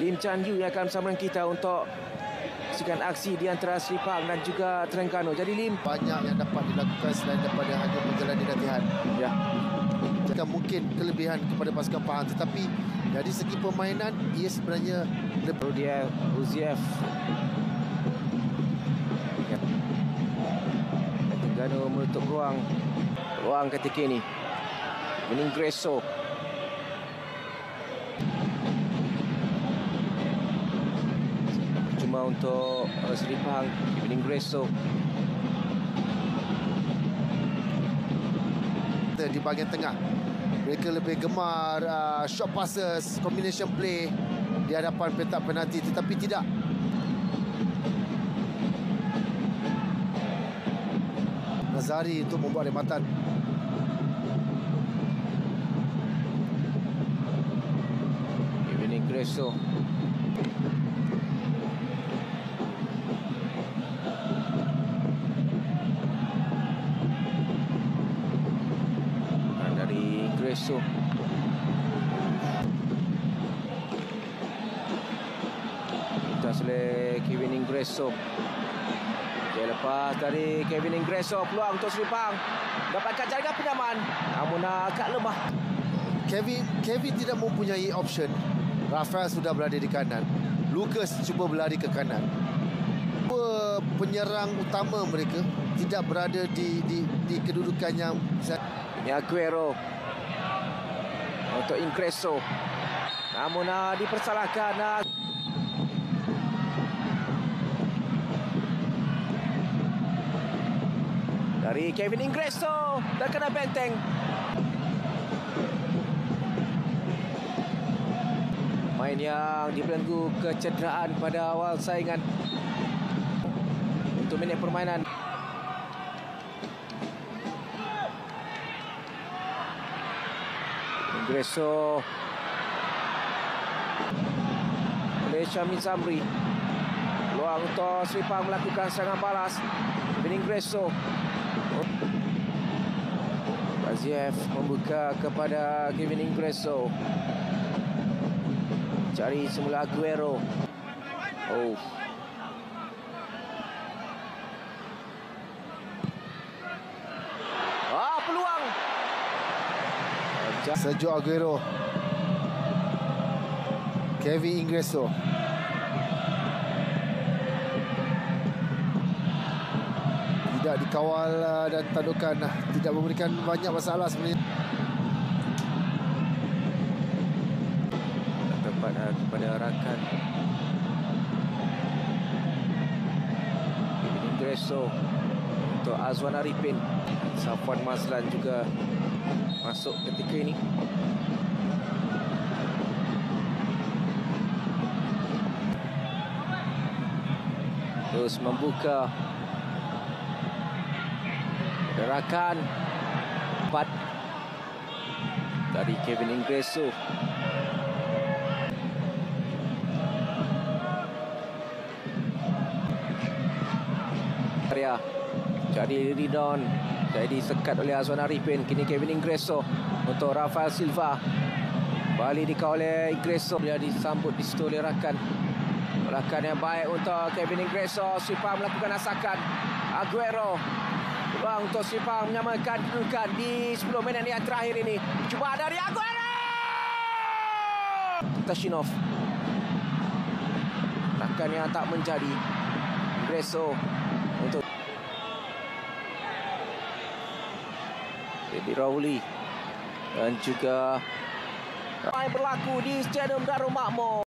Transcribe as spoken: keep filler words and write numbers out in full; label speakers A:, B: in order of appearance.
A: Lim Chan Yu yang akan bersama kita untuk saksikan aksi di antara Seripang dan juga Terengganu. Jadi Lim,
B: banyak yang dapat dilakukan selain daripada hanya menjalani latihan.
A: Ya.
B: Jika mungkin kelebihan kepada pasukan Pahang, tetapi dari segi permainan ia sebenarnya lebih.
A: Dia Uziev. Ya. Terengganu menutup ruang ruang ketika ini. Meningreso. Cuma untuk uh, Seripang, Meningreso.
B: Di bahagian tengah, mereka lebih gemar uh, short passes, combination play di hadapan petak penalti, tetapi tidak. Nazari untuk membuat rematan.
A: Meningreso. Ingreso. Kita oleh Kevin Ingreso. Dia lepas dari Kevin Ingreso, peluang untuk Seripang. Dapatkan jaringan penyaman, namun agak lemah.
B: Kevin Kevin tidak mempunyai option. Rafael sudah berada di kanan. Lucas cuba berlari ke kanan. Penyerang utama mereka tidak berada di di, di kedudukan yang.
A: Ini Aguero untuk Ingreso, namun uh, dipersalahkan. uh, Dari Kevin Ingreso, dah kena benteng. Main yang dibelenggu kecederaan pada awal saingan. Untuk minit permainan, Ingreso oleh Syamil Zamri. Peluang untuk Seripang melakukan serangan balas. Ingreso. Baziev membuka kepada Kevin Ingreso. Cari semula Aguero. Oh. Ah, peluang.
B: Sergio Aguero, Kevin Ingreso. Tidak dikawal dan tandukan, tidak memberikan banyak masalah sebenarnya.
A: Tepat kepada rakan Kevin Ingreso untuk Azwan Arifin. Safwan Mazlan juga masuk ketika ini. Terus membuka gerakan empat dari Kevin Ingreso. Area jadi Ridon, jadi sekat oleh Azwan Arifin. Kini Kevin Ingreso untuk Rafael Silva. Balik dikawal oleh Ingreso. Dia disambut di situ oleh rakan. Rakan yang baik untuk Kevin Ingreso. Seripang melakukan asakan. Aguero. Peluang untuk Seripang menyamakan kedudukan di sepuluh minit yang terakhir ini. Cuba dari Aguero. Tashinov. Rakan yang tak menjadi. Ingreso untuk Eddie Rowley dan juga berlaku di Stadium Darul Makmur.